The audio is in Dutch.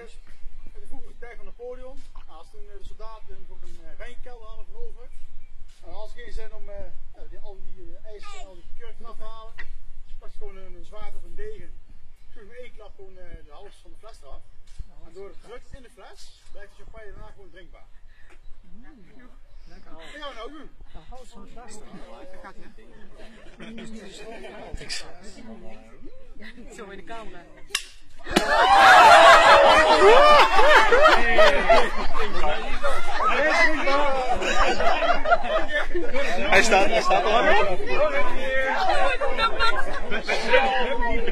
huis. In de vroegere tijd van Napoleon. Als toen de soldaten een wijnkelder hadden veroverd. En als ze geen zin om al die ijs en al die kurken af te halen, pak je gewoon een zwaard of een degen. Zoek met één klap gewoon de hals van de fles eraf. En door het druk in de fles blijft de champagne daarna gewoon drinkbaar. Lekker. Wat gaan we nou doen? De hals van de fles. Dat gaat hier. Zo in de camera. Hij staat al aan.